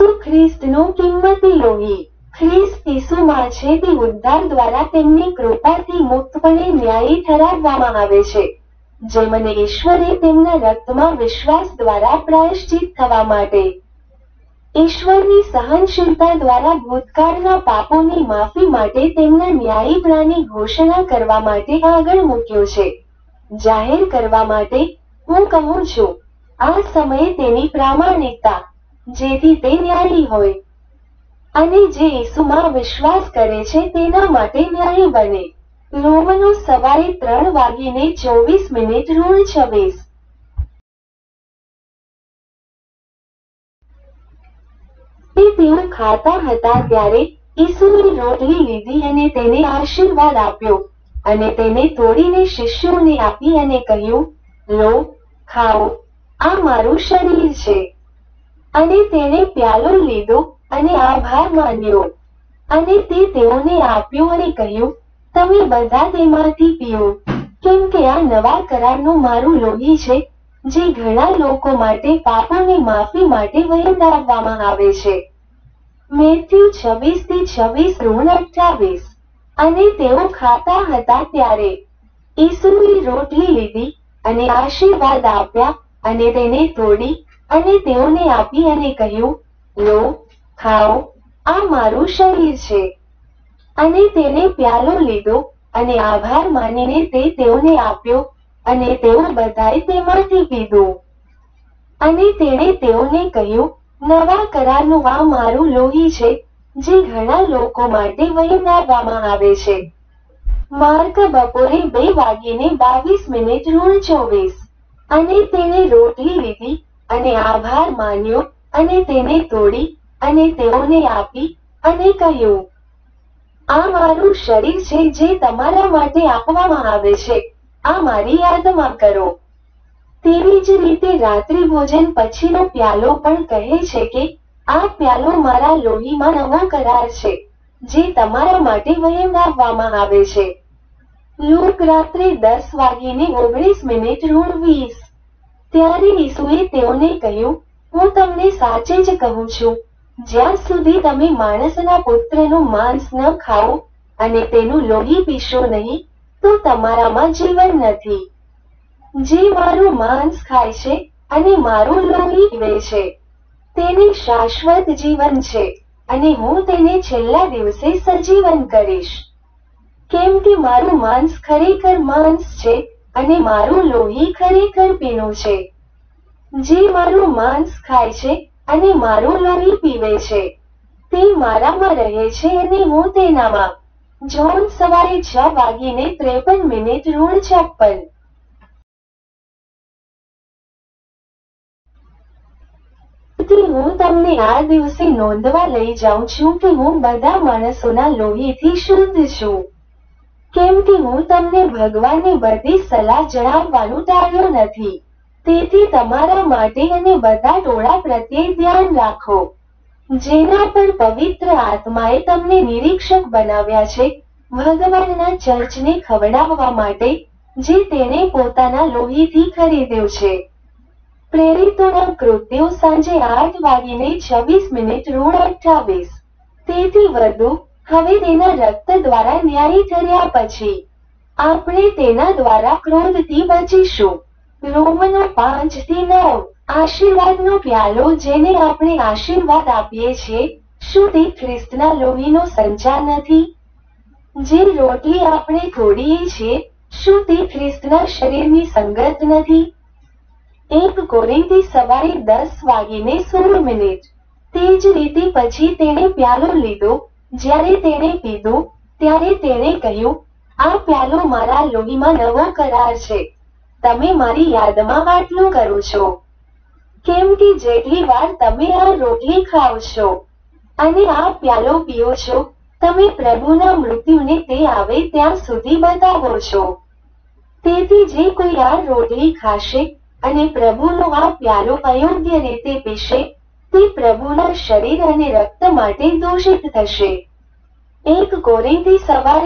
ઈસુ ખ્રિસ્તનું કિંમતી લોહી ખ્રિસ્ત ઈસુમાં છે તે ઉદ્ધાર દ્વારા તેમની કૃપાથી મુક્તપણે ન્યાયી ઠરાવવામાં આવે છે, જેમને ઈશ્વરે તેમના રક્તમાં વિશ્વાસ દ્વારા પ્રાયશ્ચિત થવા માટે ઈશ્વરની સહનશીલતા દ્વારા ભૂતકાળના પાપોની માફી માટે તેમના ન્યાયીપણાની ઘોષણા કરવા માટે આગળ મૂક્યો છે. જાહેર કરવા માટે હું કહું છું, આ સમયે તેની પ્રામાણિકતા, જેથી તે ન્યાયી હોય અને જે ઈસુમાં વિશ્વાસ કરે છે તેના માટે ન્યાયી બને. રોમનો સવારે 3:24 તેઓ ખાતા હતા ત્યારે ઈસુએ રોટલી લીધી અને તેને આશીર્વાદ આપ્યો અને તેને તોડીને શિષ્યોને આપી અને કહ્યું, લો, ખાઓ, આ મારું શરીર છે. અને તેણે પ્યાલો લીધો અને આભાર માન્યો અને તે તેઓને આપ્યો અને કહ્યું, તમે બધા તેમાંથી પીઓ, કેમ કે આ નવા કરારનું મારું લોહી છે, જે ઘણા લોકો માટે પાપોની માફી માટે વહેંચાવવામાં આવે છે. મેથ્યુ 26:26-28. અને તેઓ ખાતા હતા ત્યારે ઈસુએ રોટલી લીધી અને આશીર્વાદ આપ્યા અને તેને તોડી અને તેઓને આપી અને કહ્યું, લો, ખાઓ, આ મારું શરીર છે. અને તેને પ્યાલો લીધો અને આભાર માનીને તે તેઓને આપ્યો અને તેઓ બધાએ તેમાંથી પીધું. અને તેણે તેઓને કહ્યું, નવા કરારનું આ મારું લોહી છે, જે ઘણા લોકો માટે વહેંચાવવામાં આવે છે. માર્ક બપોરે 2:22. અને તેણે રોટલી લીધી અને આભાર માન્યો અને તેને તોડી અને તેઓને આપી અને કહ્યું, આ મારું શરીર છે જે તમારા માટે આપવામાં આવે છે, આ મારી યાદમાં કરો. તેવી જ રીતે રાત્રિભોજન પછીનો પ્યાલો પણ કહે છે કે આ પ્યાલો મારા લોહીમાં નવો કરાર છે, જે તમારા માટે વહેંચાવવામાં આવે છે. લૂક રાત્રે 10:19. ત્યારે ઈસુએ તેઓને કહ્યું, હું તમને સાચે જ કહું છું, જ્યાં સુધી તમે માણસના પુત્રનું માંસ ન ખાઓ અને તેનું લોહી પીશો નહીં, તો તમારામાં જીવન નથી. જે મારું માંસ ખાય છે અને મારું લોહી પીવે છે, તેને શાશ્વત જીવન છે, અને હું તેને છેલ્લા દિવસે સજીવન કરીશ. કેમ કે મારું માંસ ખરેખર માંસ છે અને મારું લોહી ખરેખર પીણું છે. જે મારું માંસ ખાય છે અને મારું લોહી પીવે છે, તે મારામાં રહે છે અને હું તેનામાં. જોન સવારે 6:53. હું તમને આ દિવસે નોંધવા લઈ જાઉં છું કે હું બધા માણસોના લોહીથી શુદ્ધ છું. કેમ કે હું તમને ભગવાનની બધી સલાહ જણાવવાનું ટાળ્યો નથી. તેથી તમારા માટે અને બધા ટોળા પ્રત્યે ધ્યાન રાખો, જેના પર પવિત્ર આત્માએ તમને નિરીક્ષક બનાવ્યા છે, ભગવાનના ચર્ચને ખવડાવવા માટે, જે તેણે પોતાના લોહીથી ખરીદ્યો છે. પ્રેરિતોના કૃત્યો સાંજે 8:26. તેથી વધુ, હવે તેના રક્ત દ્વારા ન્યાયી ઠર્યા પછી આપણે તેના દ્વારા ક્રોધથી બચીશું. રોમનો 5:9. આશીર્વાદનો પ્યાલો જેને આપણે આશીર્વાદ આપીએ છીએ, શું તે ખ્રિસ્તના લોહીનો સંચાર નથી? જે રોટલી આપણે તોડીએ છીએ, શું તે ખ્રિસ્તના શરીરની સંગત નથી? 1 કોરિન્થી સવારે 10:16. તે જ રીતે પછી તેણે પ્યાલો લીધો, જ્યારે તેણે પીધું, ત્યારે તેણે કહ્યું, આ પ્યાલો મારા લોહીમાં નવો કરાર છે. તમે મારી યાદમાં આટલું કરો છો. કેમ કે જેટલી વાર તમે આ રોટલી ખાઓ છો અને આ પ્યાલો પીઓ છો, તમે પ્રભુના મૃત્યુને તે આવે ત્યાં સુધી બતાવો છો. તેથી જે કોઈ આ રોટલી ખાશે અને પ્રભુનો આ પ્યાલો અયોગ્ય રીતે પીશે, તે પ્રભુના શરીર અને રક્ત માટે દોષિત થશે. 1 કોરિન્થી સવારે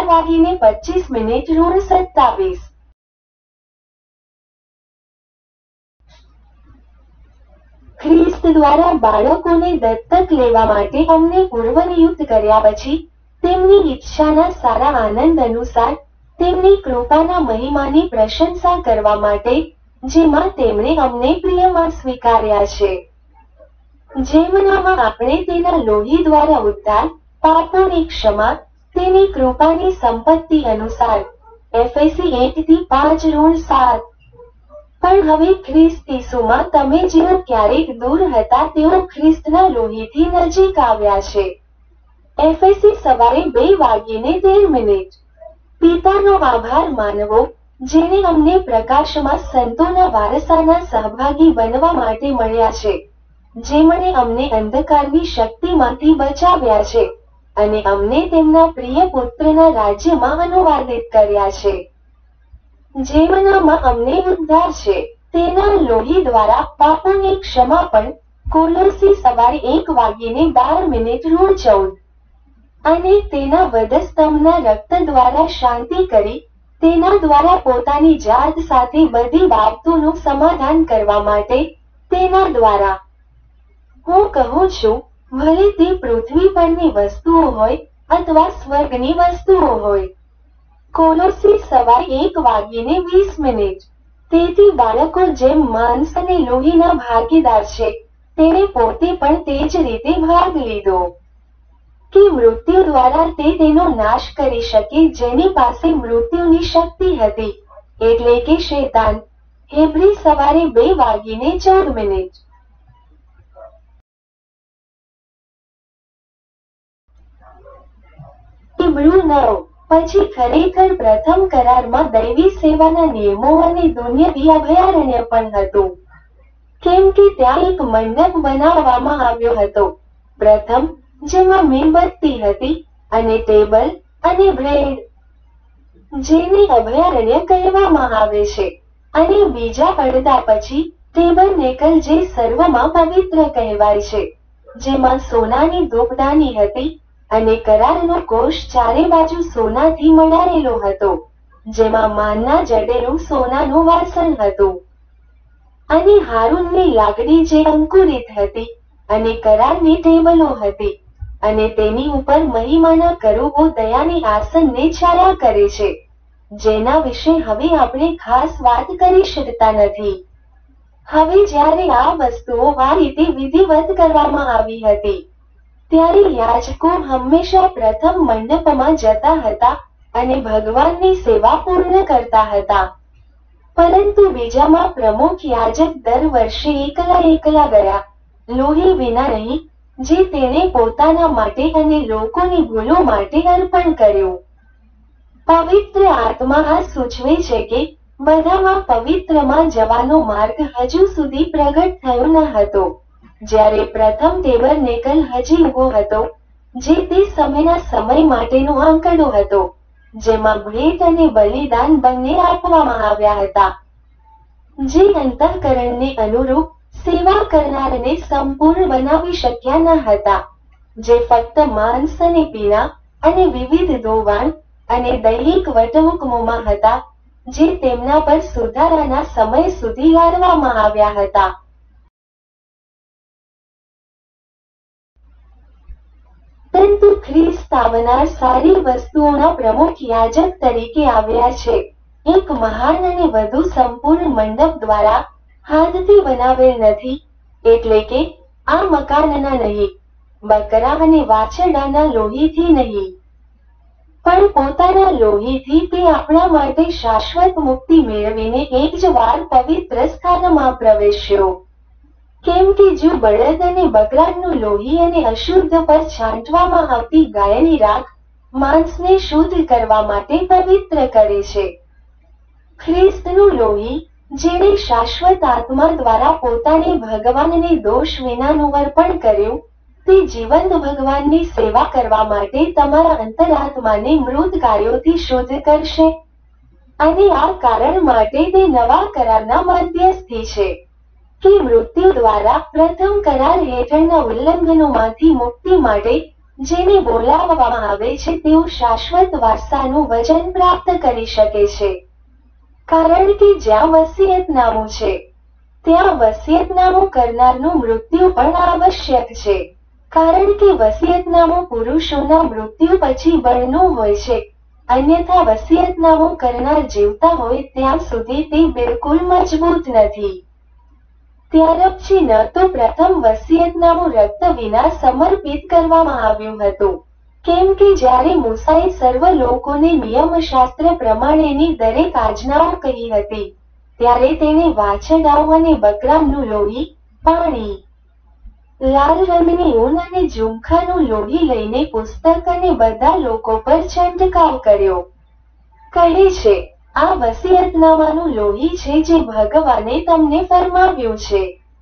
11:25. ખ્રિસ્ત દ્વારા બાળકોને દત્તક લેવા માટે અમને પૂર્વનિયુક્ત કર્યા પછી તેમની ઈચ્છાના સારા આનંદ અનુસાર તેમની કૃપાના મહિમાની પ્રશંસા કરવા માટે જેમાં તેમણે અમને પ્રિયમાં સ્વીકાર્યા છે, જેમનામાં આપણે તેના લોહી દ્વારા ઉદ્ધાર, પાપોની ક્ષમા, તેની કૃપાની સંપત્તિ અનુસાર એફએસી 1:5-7. પણ હવે ખ્રિસ્ત ઈસુમાં તમે જેઓ ક્યારેક દૂર હતા તેઓ ખ્રિસ્તના લોહીથી નજીક આવ્યા છે. એફએસી સવારે 2:13. પિતાનો આભાર માનવો, જેણે અમને પ્રકાશમાં સંતોના વારસાના સહભાગી બનવા માટે મળ્યા છે, જેમણે અમને અંધકારની શક્તિમાંથી બચાવ્યા છે અને અમને તેમના પ્રિય પુત્રના રાજ્યમાં અનુવાદિત કર્યા છે, જેમનામાં અમને ઉદ્ધાર છે તેના લોહી દ્વારા પાપોની ક્ષમા પણ. કોલોસી સવારે 1:12-14. અને તેના વધસ્તંભના રક્ત દ્વારા શાંતિ કરી તેના દ્વારા પોતાની જાત સાથે બધી બાબતોનું સમાધાન કરવા માટે તેના દ્વારા. હું કહું છું, ભલે તે પૃથ્વી પરની વસ્તુઓ હોય અથવા સ્વર્ગની વસ્તુઓ હોય. કોલોસી સવારે 1:20. તેથી બાળકો જેમ માંસ અને લોહીના ભાગીદાર છે, તેણે પોતે પણ તે જ રીતે ભાગ લીધો કે મૃત્યુ દ્વારા તે તેનો નાશ કરી શકે જેની પાસે મૃત્યુની શક્તિ હતી, એટલે કે શૈતાન. હેબ્રી સવારે 2:14. હિબ્રુ 9. પછી ખરેખર પ્રથમ કરારમાં દૈવી સેવાના નિયમો અને દુન્યવી અભયારણ્ય પણ હતું, કેમ કે ત્યાં એક મંડપ બનાવવામાં આવ્યો હતો. પ્રથમ, જેમાં મીણબત્તી હતી અને ટેબલ અને બ્રેડ, જેને અભયારણ્ય કહેવામાં આવે છે, અને બીજા પડદા પછી ટેબરનેકલ જે સર્વમાં પવિત્ર કહેવાય છે, જેમાં સોનાની ધૂપદાની હતી અને કરારનો કોષ ચારે બાજુ સોનાથી મડાયેલો હતો, જેમાં માનના જડેલું સોનાનું વાસણ હતું, અને હારૂનની લાકડી જે અંકુરિત હતી, અને કરારની ટેબલો હતી, અને તેની ઉપર મહિમાના કરુબો દયાની આસનને છાયા કરે છે, જેના વિશે હવે આપણે ખાસ વાત કરી શકતા નથી. હવે જ્યારે આ વસ્તુઓ આ રીતે વિધિવત કરવામાં આવી હતી, ત્યારે યાજકો હંમેશા પ્રથમ મંડપમાં જતા હતા અને ભગવાનની સેવા પૂર્ણ કરતા હતા, પરંતુ બીજામાં પ્રમુખ યાજક દર વર્ષે એકલા ગયા, લોહી વિના નહીં, જે તેણે પોતાના માટે અને લોકોની ભૂલો માટે અર્પણ કર્યું. પવિત્ર આત્મા આ સૂચવે છે કે બધામાં પવિત્રમાં જવાનો માર્ગ હજુ સુધી પ્રગટ થયો ન હતો, જ્યારે પ્રથમ ટેબરનેકલ હજી ઊભો હતો, જે તે સમયના સમય માટેનો આંકડો હતો, જેમાં ભેટ અને બલિદાન બંને આપવામાં આવ્યા હતા, જે અંતઃકરણને અનુરૂપ સેવા કરનારને સંપૂર્ણ બનાવી શક્યા ન હતા, જે ફક્ત માંસ અને પીણા અને વિવિધ ધોવાણ અને દૈહિક વટહુકમોમાં હતા, જે તેમના પર સુધારાના સમય સુધી લાદવામાં આવ્યા હતા. પરંતુ ખ્રિસ્ત આવનાર સારી વસ્તુઓના પ્રમુખ યાજક તરીકે આવ્યા છે, એક મહાન અને વધુ સંપૂર્ણ મંડપ દ્વારા, હાથથી બનાવેલ નથી, એટલે કે આ મકાનના નહીં, બકરા અને વાછરડાના લોહીથી નહીં, પણ પોતાના લોહીથી તે આપણા માટે શાશ્વત મુક્તિ મેળવીને એક જ વાર પવિત્ર સ્થાનમાં પ્રવેશ્યો. કેમ કે જો બળદ અને બકરાનું લોહી અને અશુદ્ધ પર છાંટવામાં આવતી ગાયની રાખ માંસને શુદ્ધ કરવા માટે પવિત્ર કરે છે, ખ્રિસ્તનું લોહી, જેણે શાશ્વત આત્મા દ્વારા પોતાને ભગવાનને દોષ વિનાનું અર્પણ કર્યું, તે જીવંત ભગવાનની સેવા કરવા માટે તમારા અંતરાત્માને મૃત કાર્યોથી શુદ્ધ કરશે, અને આ કારણ માટે તે નવા કરારના મધ્યસ્થી છે, કે મૃત્યુ દ્વારા પ્રથમ કરાર હેઠળના ઉલ્લંઘનોમાંથી મુક્તિ માટે, જેને બોલાવવામાં આવે છે તેઓ શાશ્વત વારસાનું વચન પ્રાપ્ત કરી શકે છે. કારણ કે જ્યાં વસિયતનામું છે, ત્યાં વસિયતનામું કરનારનું મૃત્યુ પણ આવશ્યક છે, કારણ કે વસિયતનામું પુરુષોના મૃત્યુ પછી બળનું હોય છે, અન્યથા વસિયતનામું કરનાર જીવતા હોય ત્યાં સુધી તે બિલકુલ મજબૂત નથી. ત્યાર પછી ન તો પ્રથમ વસિયતનામું રક્ત વિના સમર્પિત કરવામાં આવ્યું હતું, કેમ કે જ્યારે મૂસાએ સર્વ લોકોને નિયમશાસ્ત્ર પ્રમાણેની દરેક આજ્ઞાઓ કહી હતી, ત્યારે તેણે વાછરડાઓ અને બકરાનું લોહી, પાણી, લાલ રંગની ઊન અને ઝુમખાનું લોહી લઈને પુસ્તક અને બધા લોકો પર છંટકાવ કર્યો. કહે છે, આ વસિયતનામાનું લોહી છે જે ભગવાને તમને ફરમાવ્યું છે.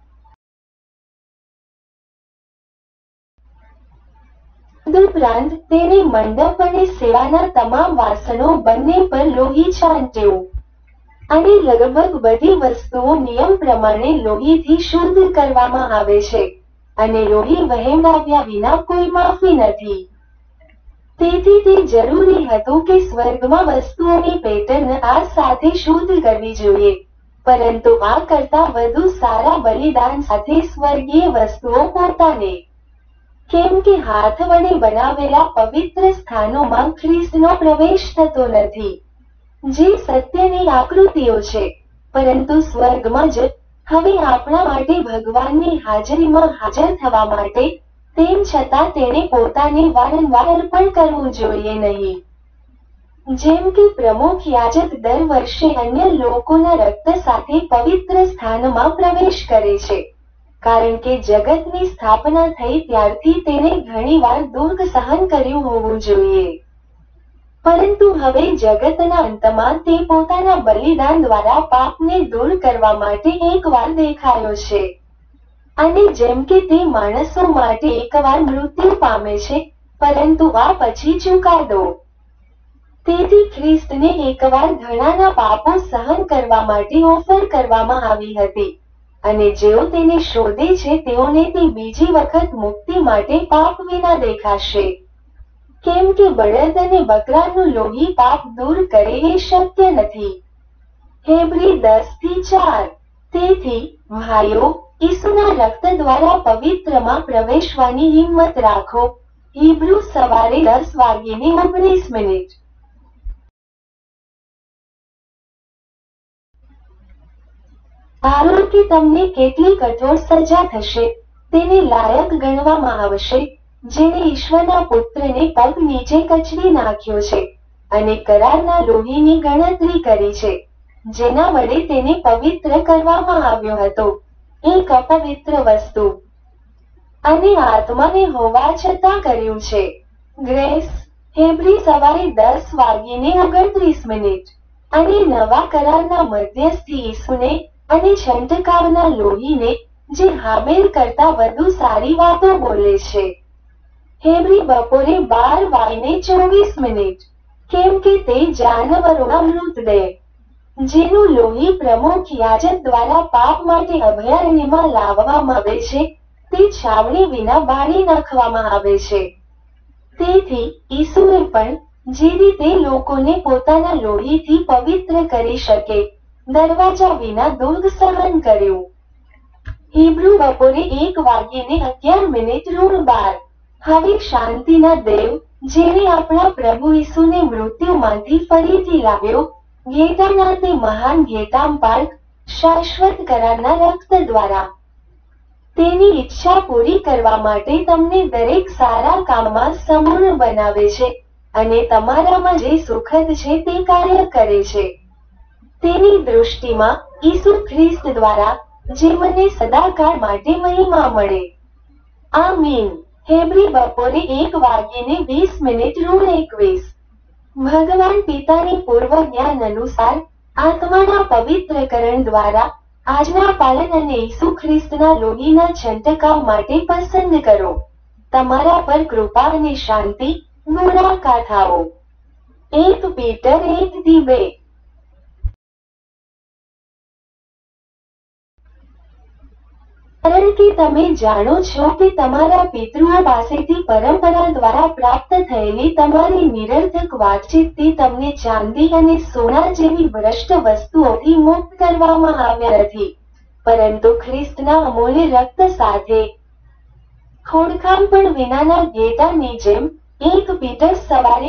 તદુપરાંત તેણે મંડપ અને સેવાના તમામ વાસણો બંને પર લોહી છાંટ્યું. અને લગભગ બધી વસ્તુઓ નિયમ પ્રમાણે લોહીથી શુદ્ધ કરવામાં આવે છે, અને લોહી વહેવડાવ્યા વિના કોઈ માફી નથી. તેથી તે જરૂરી હતું કે સ્વર્ગમાં વસ્તુઓની પેટર્ન આ સાથે શુદ્ધ કરવી જોઈએ, પરંતુ આ કરતાં વધુ સારા બલિદાન સાથે સ્વર્ગીય વસ્તુઓ પોતાને, કેમ કે હાથ વડે બનાવેલા પવિત્ર સ્થાનોમાં ખ્રિસ્તનો પ્રવેશ થતો નથી, જે સત્યની આકૃતિઓ છે, પરંતુ સ્વર્ગમાં જ. હવે આપણા માટે ભગવાનની હાજરીમાં હાજર થવા માટે, તેમ છતાં તેણે પોતાને વારંવાર અર્પણ કરવું જોઈએ નહીં. જેમ કે પ્રમુખ યાજક દર વર્ષે અન્ય લોકોના રક્ત સાથે પવિત્ર સ્થાનમાં પ્રવેશ કરે છે, કારણ કે જગતની સ્થાપના થઈ ત્યારથી તેણે ઘણીવાર દુઃખ સહન કર્યું હોવું જોઈએ. પરંતુ હવે જગતના અંતમાં તે પોતાના બલિદાન દ્વારા પાપને દૂર કરવા માટે એકવાર દેખાયો છે. અને જેમ કે તે માણસો માટે એકવાર મૃત્યુ પામે છે, પરંતુ આ પછી ચુકાદો. તેથી ખ્રિસ્તને એકવાર ઘણાના પાપો સહન કરવા માટે ઓફર કરવામાં આવી હતી, અને જેઓ તેને શોધે છે તેઓને તે બીજી વખત મુક્તિ માટે પાપ વિના દેખાશે. કેમ કે બળદ અને બકરાનું લોહી પાપ દૂર કરે એ શક્ય નથી. હેબ્રી 10:4. તેથી, ભાઈઓ, ઈસુના રક્ત દ્વારા પવિત્રમાં પ્રવેશવાની હિંમત રાખો. હિબ્રુ સવારે 10:19. ધારો કે તમને કેટલી કઠોર સજા થશે, તેને લાયક ગણવામાં આવશે, જેણે ઈશ્વરના પુત્રને પગ નીચે કચડી નાખ્યો છે, અને કરારના લોહીની ગણતરી કરી છે, જેના વડે તેને પવિત્ર કરવામાં આવ્યો હતો, એક અપવિત્ર વસ્તુ, અને આત્માને હોવા છતાં કર્યું છે. ગ્રેસ, હેબ્રી સવારે 10:29. અને નવા કરારના મધ્યસ્થી ઈસુને, અને છંટકાવના લોહીને, જે હાબેલ કરતાં વધુ સારી વાતો બોલે છે. હેબ્રી બપોરે 12:24. કેમ કે તે જાનવરોના મૃતદેહ, જેનું લોહી પ્રમુખ યાજક દ્વારા પાપ માટે અભયારણ્યમાં લાવવામાં આવે છે, તે છાવણી વિના બાળી નાખવામાં આવે છે. તેથી, ઈસુએ પણ, જે રીતે લોકોને પોતાના લોહીથી પવિત્ર કરી શકે, દરવાજા વિના દુઃખ સહન કર્યું. હિબ્રુ બપોરે 1:11. હવે શાંતિના દેવ, જેણે આપણા પ્રભુ ઈસુને મૃત્યુમાંથી ફરીથી લાવ્યો, ઘેટાના તે મહાન ઘેટાંપાર્ક, શાશ્વત કરારના રક્ત દ્વારા, તેની ઈચ્છા પૂરી કરવા માટે તમને દરેક સારા કામમાં સમૂળ બનાવે છે, અને તમારામાં જે સુખદ છે તે કાર્ય કરે છે. તેની દૃષ્ટિમાં, ઈસુ ખ્રિસ્ત દ્વારા, જીવનને સદાકાળ માટે મહિમા મળે. આમીન. હેબ્રી બપોરે 1:20. ભગવાન પિતાની પૂર્વ જ્ઞાન અનુસાર, આત્માના પવિત્રકરણ દ્વારા, આજના પાલન અને ઈસુ ખ્રિસ્તના લોહીના છંટકાવ માટે પસંદ કરો. તમારા પર કૃપા અને શાંતિ, ગુણા ગાથાઓ. 1 પીટર 1:2. કારણ કે તમે જાણો છો કે તમારા પિતૃઓ પાસેથી પરંપરા દ્વારા પ્રાપ્ત થયેલી તમારી નિરર્થક વાતચીતથી તમને ચાંદી અને સોના જેવી ભ્રષ્ટ વસ્તુઓથી મુક્ત કરવામાં આવ્યા નથી, પરંતુ ખ્રિસ્તના અમૂલ્ય રક્ત સાથે ખોડખામ પણ વિનાના ઘેટાની જેમ 1 પીટર સવારે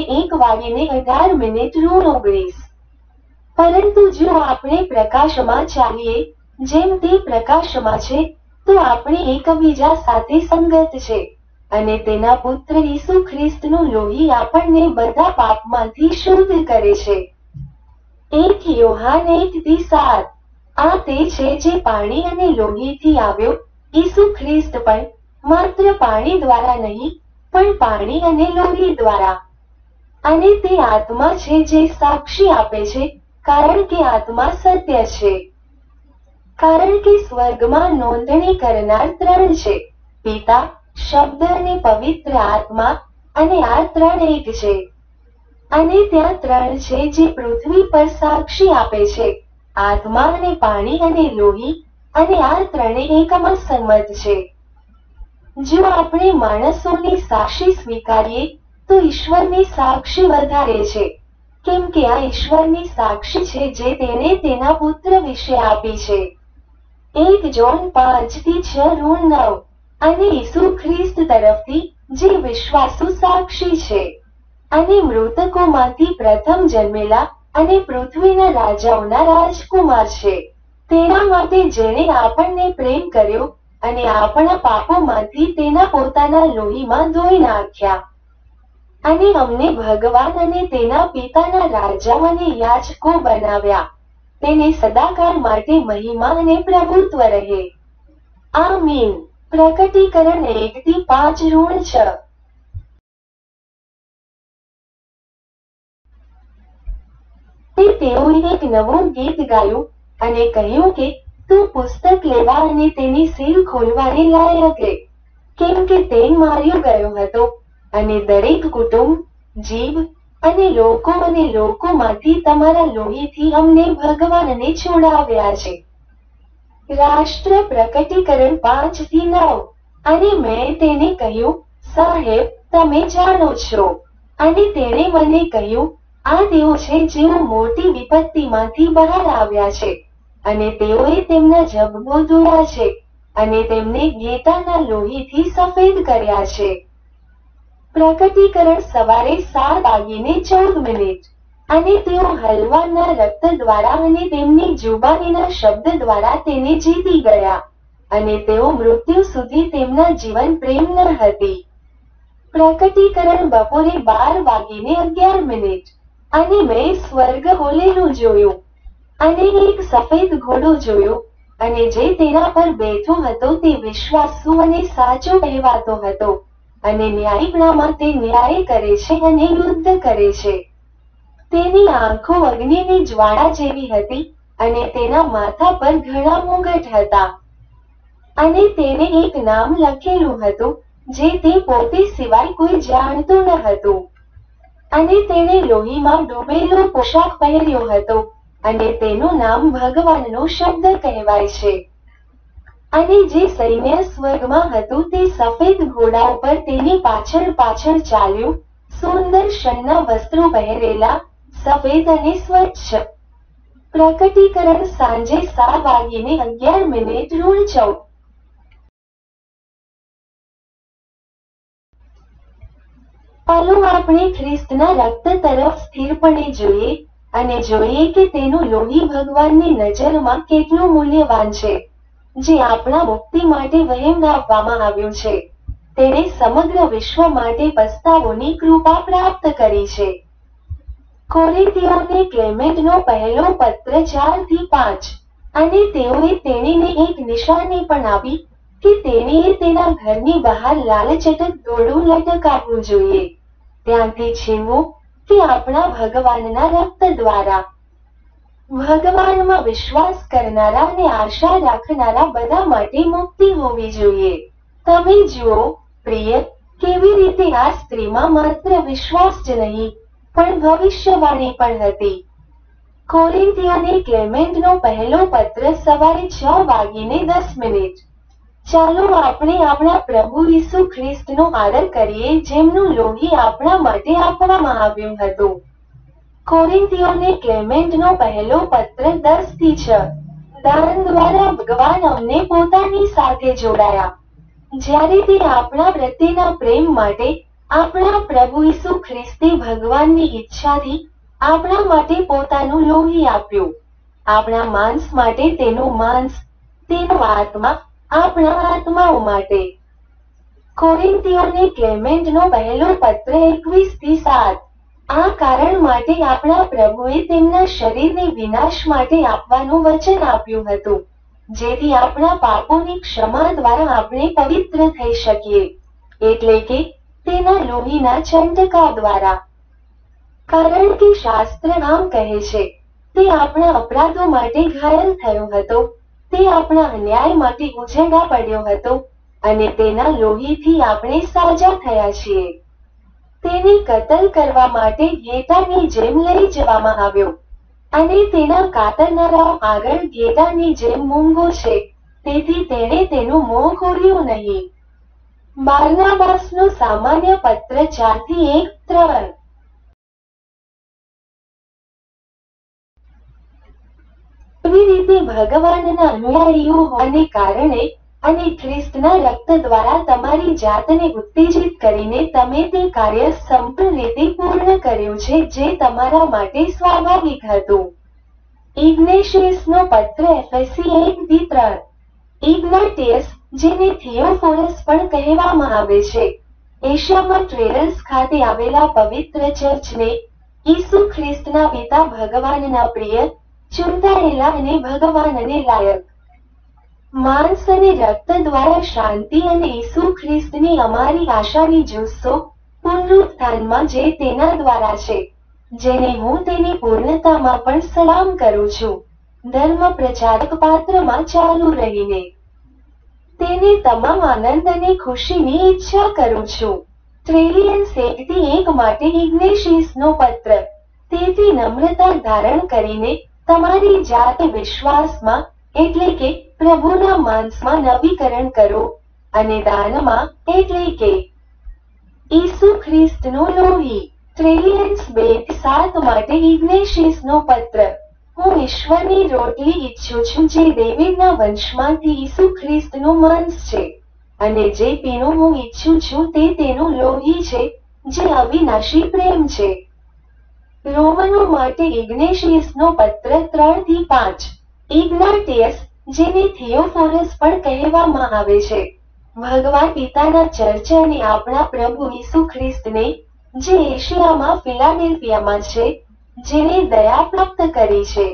1:18 પરંતુ જો આપણે પ્રકાશમાં ચાલીએ જેમ તે પ્રકાશમાં છે તો આપણે એકબીજા સાથે સંગત છે અને તેના પુત્ર ઈસુ ખ્રિસ્તનું લોહી આપણને બધા પાપમાંથી શુદ્ધ કરે છે. 1 યોહાન 1:7 આ તે છે જે પાણી અને લોહીથી આવ્યો, ઈસુ ખ્રિસ્ત પણ માત્ર પાણી દ્વારા નહીં પણ પાણી અને લોહી દ્વારા. અને તે આત્મા છે જે સાક્ષી આપે છે કારણ કે આત્મા સત્ય છે. કારણ કે સ્વર્ગમાં નોંધણી કરનાર 3 છે, પિતા, શબ્દ અને પવિત્ર આત્મા, અને આ 3 એક છે. અને ત્યાં 3 છે જે પૃથ્વી પર સાક્ષી આપે છે, આત્મા અને પાણી અને લોહી, અને આ 3 એકમાં સંમત છે. જો આપણે માણસોની સાક્ષી સ્વીકારીએ તો ઈશ્વરની સાક્ષી વધારે છે, કેમ કે આ ઈશ્વરની સાક્ષી છે જે તેને તેના પુત્ર વિશે આપી છે. 1 જોન 5:6-9 અને ઈસુ ખ્રિસ્ત તરફથી જે વિશ્વાસુ સાક્ષી છે અને મૃતકોમાંથી પ્રથમ જન્મેલા અને પૃથ્વીના રાજાઓના રાજકુમાર છે, તેના માટે જેણે આપણને પ્રેમ કર્યો અને આપણા પાપોમાંથી તેના પોતાના લોહીમાં ધોઈ નાખ્યા અને અમને ભગવાન અને તેના પિતાના રાજાઓ અને યાજકો બનાવ્યા. તેને સદાકાળ માટે મહિમા અને પ્રભુત્વ રહે. આમીન. પ્રકટીકરણ 1:5-6. તેઓએ એક નવું ગીત ગાયું અને કહ્યું કે તું પુસ્તક લેવા અને તેની સીલ ખોલવાને લાયક છે, કેમ કે તે માર્યો ગયો હતો અને દરેક કુટુંબ, જીભ અને લોકોમાંથી તમારા લોહીથી અમને ભગવાનને છોડાવ્યા છે. રાષ્ટ્ર પ્રકટીકરણ 5:9 અને મેં તેને કહ્યું, સાહેબ, તમે જાણો છો. અને તેણે મને કહ્યું, આ તેઓ છે જેઓ મોટી વિપત્તિમાંથી બહાર આવ્યા છે અને તેઓએ તેમના જબબો ધોયા છે અને તેમને ઘેટાના લોહીથી સફેદ કર્યા છે. પ્રકટીકરણ સવારે 7:14 અને તેઓ હલવાના રક્ત દ્વારા અને તેમની જુબાનીના શબ્દ દ્વારા તેને જીતી ગયા અને તેઓ મૃત્યુ સુધી તેમના જીવન પ્રેમ ન હતી. પ્રકટીકરણ બપોરે 12:11 અને મેં સ્વર્ગ ખોલેલું જોયું અને એક સફેદ ઘોડો જોયો અને જે તેના પર બેઠો હતો તે વિશ્વાસુ અને સાચો કહેવાતો હતો અને ન્યાયપણામાં તે ન્યાય કરે છે અને યુદ્ધ કરે છે. તેની આંખો અગ્નિની જ્વાળા જેવી હતી અને તેના માથા પર ઘણા મુગટ હતા. અને તેને એક નામ લખેલું હતું જે તે પોતે સિવાય કોઈ જાણતું ન હતું. અને તેણે લોહીમાં ડૂબેલો પોશાક પહેર્યો હતો અને તેનું નામ ભગવાનનો શબ્દ કહેવાય છે. અને જે સૈન્ય સ્વર્ગમાં હતું તે સફેદ ઘોડા ઉપર તેની પાછળ પાછળ ચાલ્યું, સુંદર શણના વસ્ત્રો પહેરેલા, સફેદ અને સ્વચ્છ. પ્રકટીકરણ સાંજે 7:11-14. ચાલો આપણે ખ્રિસ્તના રક્ત તરફ સ્થિરપણે જોઈએ અને જોઈએ કે તેનું લોહી ભગવાનની નજરમાં કેટલું મૂલ્યવાન છે, જે આપણા મુક્તિ માટે વહેંચાવવામાં આવ્યું છે. તેણે સમગ્ર વિશ્વ માટે પસ્તાવોની કૃપા પ્રાપ્ત કરી છે. કોરિન્થીયોને ક્લેમેન્ટનો પહેલો પત્ર 4-5 અને તેઓએ તેણીને એક નિશાની પણ આપી કે તેણીએ તેના ઘરની બહાર લાલ ચટક દોરડું લટકાવવું જોઈએ, ત્યાંથી છીનવું કે આપણા ભગવાનના રક્ત દ્વારા. ભગવાનમાં વિશ્વાસ કરનારા અને આશા રાખનારા બધા માટે મુક્તિ હોવી જોઈએ. તમે જુઓ, પ્રિય, કેવી રીતે આ સ્ત્રીમાં માત્ર વિશ્વાસ જ નહીં પણ ભવિષ્યવાણી પણ હતી. કોરિન્થીયોને ક્લેમેન્ટનો પહેલો પત્ર સવારે 6:10. ચાલો આપણે આપણા પ્રભુ ઈસુ ખ્રિસ્તનો આદર કરીએ જેમનું લોહી આપણા માટે આપવામાં આવ્યું હતું. કોરિન્થીયોને ક્લેમેન્ટનો પહેલો પત્ર 10-6. દાન દ્વારા ભગવાન અમને પોતાની સાથે જોડાયા. જ્યારે તે આપણા પ્રત્યેના પ્રેમ માટે આપણા પ્રભુ ઈસુ ખ્રિસ્તે ભગવાનની ઈચ્છાથી આપણા માટે પોતાનું લોહી આપ્યું. આપણા માંસ માટે તેનું માંસ, તેનો આત્મા આપણા આત્માઓ માટે. કોરિન્થીયોને ક્લેમેન્ટનો પહેલો પત્ર 21-7. આ કારણ માટે આપણા પ્રભુએ તેમના શરીરને વિનાશ માટે આપવાનું વચન આપ્યું હતું, જેથી આપણા પાપોની ક્ષમા દ્વારા આપણે પવિત્ર થઈ શકીએ, એટલે કે તેના લોહીના છંટકાવ દ્વારા. કારણ કે શાસ્ત્ર આમ કહે છે, તે આપણા અપરાધો માટે ઘાયલ થયો હતો, તે આપણા અન્યાય માટે ઉજળા પડ્યો હતો, અને તેના લોહીથી આપણે સાજા થયા છીએ. તેને કતલ કરવા માટે ઘેટાની જેમ લઈ જવામાં આવ્યો, અને તેના કાતરનારાઓ આગળ ઘેટાની જેમ મૂંગો છે, તેથી તેણે તેનું મોં ખોલ્યું નહીં. બારનાબાસનો સામાન્ય પત્ર 4-1-3. એવી રીતે ભગવાનના અનુયાયીઓ હોવાને કારણે અને ખ્રિસ્તના રક્ત દ્વારા તમારી જાતને ઉત્તેજિત કરીને તમે તે કાર્ય સંપૂર્ણ રીતે પૂર્ણ કર્યું છે જે તમારા માટે સ્વાભાવિક હતું. ઇગ્નેશિયસનો પત્ર એફેસી 1-3. ઇગ્નાટિયસ, જેને થિયોફોરસ પણ કહેવામાં આવે છે, એશિયામાં ટ્રેલસ ખાતે આવેલા પવિત્ર ચર્ચને ઈસુ ખ્રિસ્તના પિતા ભગવાનના પ્રિય, ચૂંટાયેલા અને ભગવાનને લાયક માંસ અને રક્ત દ્વારા શાંતિ અને ઈસુ ખ્રિસ્તની અમારી આશાની જુસ્સો પુનરુત્થાનમાં જે તેના દ્વારા છે, જેને હું તેની પૂર્ણતામાં પણ સલામ કરું છું, ધર્મ પ્રચારક પાત્રમાં ચાલુ રહીને તેને તમામ આનંદ અને ખુશીની ઈચ્છા કરું છું. ટ્રિલિયન 1 માટે ઇગ્નેશિયસનો પત્ર. તેથી નમ્રતા ધારણ કરીને તમારી જાતે વિશ્વાસમાં, એટલે કે પ્રભુના માંસમાં નવીકરણ કરો, અને દાનમાં, એટલે કે ઈસુ ખ્રિસ્તનું લોહી. ટ્રિલિયન્સ 2-7 માટે ઇગ્નેશિયસનો પત્ર. હું ઈશ્વરની રોટલી ઈચ્છું છું જે ડેવિડના વંશમાંથી ઈસુ ખ્રિસ્તનું માંસ છે, અને જે પીણું હું ઈચ્છું છું તે તેનું લોહી છે, જે અવિનાશી પ્રેમ છે. રોમનો માટે ઇગ્નેશિયસનો પત્ર 3-5. ઇગ્નાટિયસ, જેને થિયોફોરસ પણ કહેવામાં આવે છે, ભગવાન પિતાના ચર્ચ અને આપણા પ્રભુ ઈસુ ખ્રિસ્તને, જે એશિયામાં ફિલાડેલ્ફિયામાં છે, જેને દયા પ્રાપ્ત કરી છે,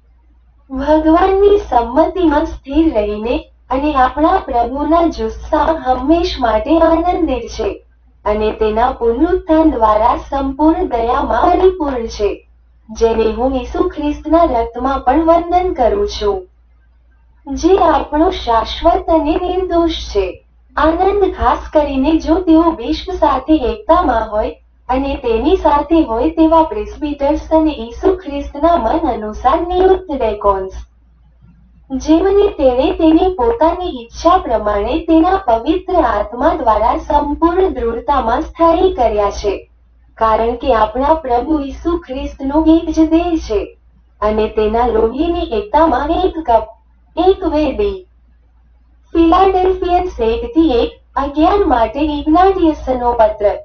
ભગવાનની સંમતિમાં સ્થિર રહીને, અને આપણા પ્રભુના જુસ્સા હંમેશ માટે આનંદિત છે, અને તેના પુનરુત્થાન દ્વારા સંપૂર્ણ દયામાં પરિપૂર્ણ છે, જેને હું ઈસુ ખ્રિસ્તના રક્તમાં પણ વંદન કરું છું, જે આપણો શાશ્વત અને નિર્દોષ છે. આનંદ ખાસ કરીને જો તેઓ વિશ્વ સાથે એકતામાં હોય, અને તેની સાથે હોય તેવા પ્રેસ્બિટર્સ અને ઈસુ ખ્રિસ્તના મન અનુસાર નિયુક્ત ડેકોન્સ, જેમને તેણે તેની પોતાની ઈચ્છા પ્રમાણે તેના પવિત્ર આત્મા દ્વારા સંપૂર્ણ દૃઢતામાં સ્થાયી કર્યા છે, કારણ કે આપણા પ્રભુ ઈસુ ખ્રિસ્તનું એક જ દેહ છે, અને તેના લોહીની એકતામાં એક કપ, એક વેદી. ફિલાડેલ્ફિયન્સ 1-11 માટે ઇગ્નાટિયસનો પત્ર.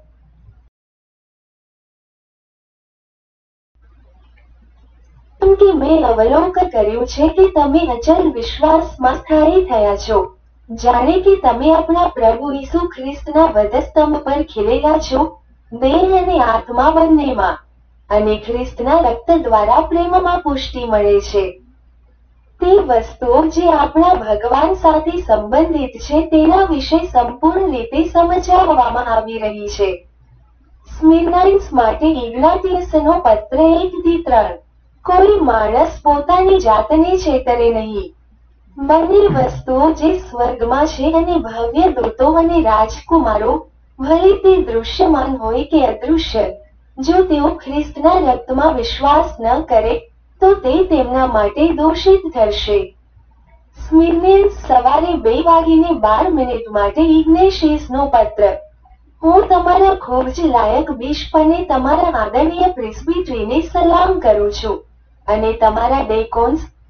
કેમ કે મેં અવલોકન કર્યું છે કે તમે અચલ વિશ્વાસમાં સ્થાયી થયા છો, જાણે કે તમે આપણા પ્રભુ ઈસુ ખ્રિસ્તના વધસ્તંભ પર ખીલેલા છો, દેહ અને આત્મા બંનેમાં, અને ખ્રિસ્તના રક્ત દ્વારા પ્રેમમાં પુષ્ટિ મળે છે. તે વસ્તુઓ જે આપણા ભગવાન સાથે સંબંધિત છે તેના વિશે સંપૂર્ણ રીતે સમજાવવામાં આવી રહી છે. સ્મિર્નાઇન્સ માટે ઇગ્નાટિયસનો પત્ર 1-3. કોઈ માણસ પોતાની જાતને છેતરે નહીં. બંને વસ્તુઓ જે સ્વર્ગમાં છે અને ભવ્ય દૂતો અને રાજકુમારો, ભલે તે દૃશ્યમાન હોય કે અદૃશ્ય, જો તેઓ ખ્રિસ્તના રક્તમાં વિશ્વાસ ન કરે, તો તે તેમના માટે દોષિત ઠરશે. સ્મિર્નેન્સ સવારે 2:12 માટે ઇગ્નેશિયસનો પત્ર. હું તમારા ખૂબ જ લાયક બિશપ અને તમારા આદરણીય પ્રેસ્બિટરીને સલામ કરું છું, અને તમારા ડેકોન્સ,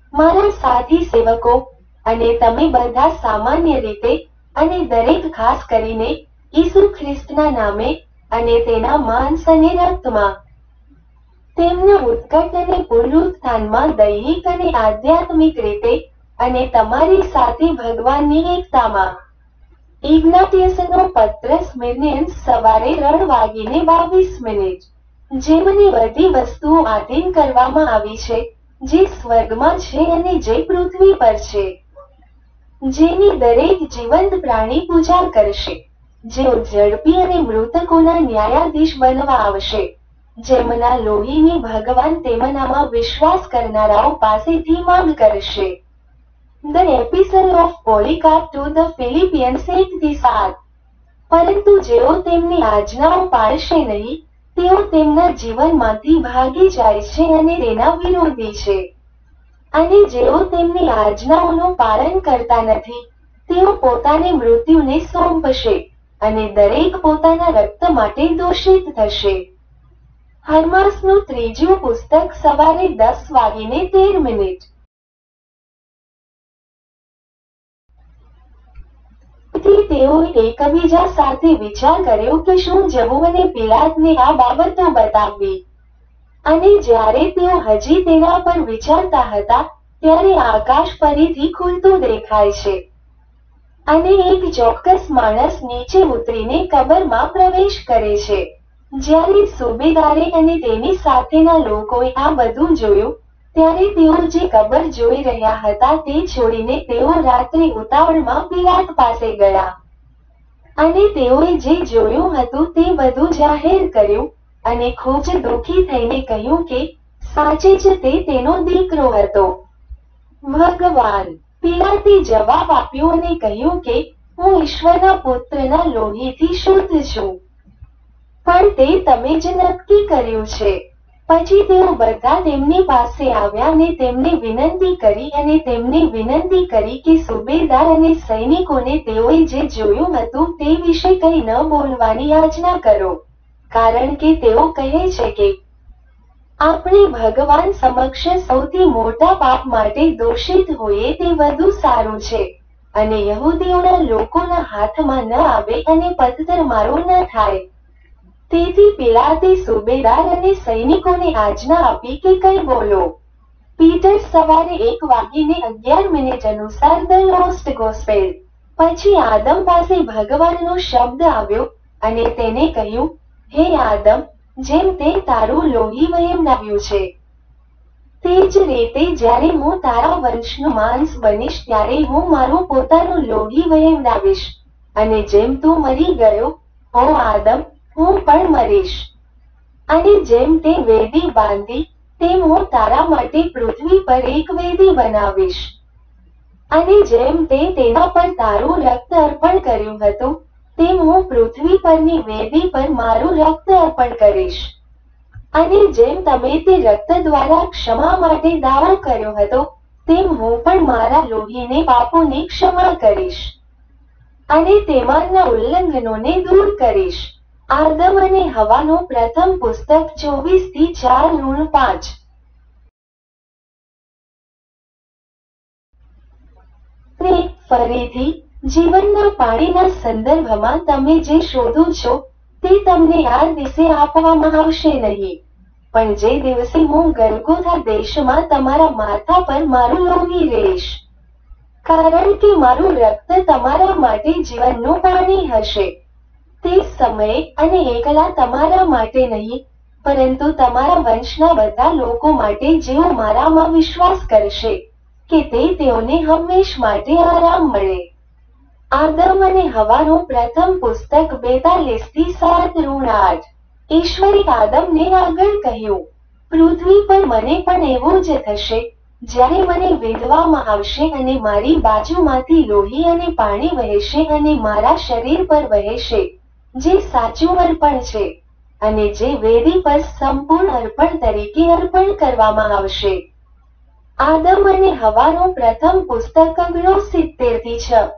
મારા સાથી સેવકો અને તમે બધા સામાન્ય રીતે અને દરેક ખાસ કરીને ઈસુ ખ્રિસ્તના નામે અને તેના માંસ અને રક્તમાં તેમના ઉત્કટ અને પુનરુત્થાનમાં દૈહિક અને આધ્યાત્મિક રીતે અને તમારી સાથે ભગવાનની એકતામાં. ઇગ્નાટિયસનો પત્ર સ્મિર્નિયન્સ સવારે 3:22. જેમને બધી વસ્તુઓ આધીન કરવામાં આવી છે, જે સ્વર્ગમાં છે અને જે પૃથ્વી પર છે. જેની દરેક જીવંત પ્રાણી પૂજા કરશે. જેઓ ઝડપી અને મૃતકોના ન્યાયાધીશ બનવા આવશે. જેમના લોહીની ભગવાન તેમનામાં વિશ્વાસ કરનારાઓ પાસેથી માંગ કરશે. The Epistle of Polycarp to the Philippians 1:7. પરંતુ જેઓ તેમની આજ્ઞાઓ પાળશે નહીં, તેઓ તેમના જીવનમાંથી ભાગી જાય છે અને તેના વિરોધી છે. અને જેઓ તેમની આજ્ઞાઓનું પાલન કરતા નથી, તેઓ પોતાને મૃત્યુને સોંપશે, અને દરેક પોતાના રક્ત માટે દોષિત થશે. હર્માસનું ત્રીજું પુસ્તક સવારે 10:13. તેથી તેઓએ એકબીજા સાથે વિચાર કર્યો કે શું જવું અને પિલાતને આ બાબતો બતાવવી. અને જ્યારે તેઓ હજી તેના પર વિચારતા હતા, ત્યારે આકાશ ફરીથી ખુલતું દેખાય છે. અને એક ચોક્કસ માણસ નીચે ઉતરીને કબરમાં પ્રવેશ કરે છે. જ્યારે સુબેદારે અને તેની સાથેના લોકોએ આ બધું જોયું, ત્યારે તેઓ જે કબર જોઈ રહ્યા હતા તે છોડીને તેઓ રાત્રે ઉતાવળમાં પિલાત પાસે ગયા. અને તેઓએ જે જોયું હતું તે બધું જાહેર કર્યું, અને ખૂબ જ દુઃખી થઈને કહ્યું કે સાચે જ તે તેનો દીકરો હતો. ભગવાન. પિલાતે જવાબ આપ્યો અને કહ્યું કે હું ઈશ્વરના પુત્રના લોહીથી શુદ્ધ છું. પણ તે તમે જ નક્કી કર્યું છે. પછી તેઓ બધા તેમની પાસે આવ્યા અને તેમને વિનંતી કરી કે સુબેદાર અને સૈનિકોને તેઓએ જે જોયું હતું તે વિશે કંઈ ન બોલવાની આજ્ઞા કરો. કારણ કે તેઓ કહે છે કે આપણે ભગવાન સમક્ષ સૌથી મોટા પાપ માટે દોષિત હોઈએ તે વધુ સારું છે, અને યહૂદીઓના લોકોના હાથમાં ન આવે અને પથ્થરમારો ન થાય. તેથી પિલાતે સુબેદાર અને સૈનિકોને આજ્ઞા આપી કે કંઈ બોલો. પીટર સવારે 1:11 અનુસાર ધ લોસ્ટ ગોસ્પેલ. પછી આદમ પાસે ભગવાનનો શબ્દ આવ્યો, અને તેને કહ્યું, હે આદમ, જેમ તે તારું લોહી વહેવડાવ્યું છે, તે જ રીતે જ્યારે હું તારા વંશનું માંસ બનીશ ત્યારે હું મારું પોતાનું લોહી વહેવડાવીશ. અને જેમ તું મરી ગયો, ઓ આદમ, હું પણ મરીશ. અને જેમ તે વેદી બાંધી, તેમ હું તારા માટે પૃથ્વી પર એક વેદી બનાવીશ. અને જેમ તે તેના પર તારું રક્ત અર્પણ કર્યું હતું, તેમ હું પૃથ્વી પરની વેદી પર મારું રક્ત અર્પણ કરીશ. અને જેમ તમે તે રક્ત દ્વારા ક્ષમા માટે દાવો કર્યો હતો, તેમ હું પણ મારા લોહીને પાપોની ક્ષમા કરીશ. અને તેમાંના ઉલ્લંઘનોને દૂર કરીશ. આદમ અને હવાનું પ્રથમ પુસ્તક 24:4-5. ફરીથી, જીવનના પાણીના સંદર્ભમાં તમે જે શોધો છો, તે તમને આ દિવસે આપવામાં આવશે નહીં. પણ જે દિવસે હું ગલગોથા દેશમાં તમારા માથા પર મારું લોહી રેડીશ. કારણ કે મારું રક્ત તમારા માટે જીવનનું પાણી હશે. તે સમયે અને એકલા તમારા માટે નહીં, પરંતુ તમારા વંશના બધા લોકો માટે જેઓ મારામાં વિશ્વાસ કરશે, કે તેઓને હંમેશ માટે આરામ મળે. આદમ અને હવાનું પ્રથમ પુસ્તક 42:7-8. ઈશ્વરે આદમને આગળ કહ્યું, પૃથ્વી પર મને પણ એવું જ થશે, જ્યારે મને વિધવામાં આવશે અને મારી બાજુમાંથી લોહી અને પાણી વહેશે અને મારા શરીર પર વહેશે, જે સાચું અર્પણ છે, અને જે વેદી પર સંપૂર્ણ અર્પણ તરીકે અર્પણ કરવામાં આવશે. આદમ અને હવાનું પ્રથમ પુસ્તક 69:6.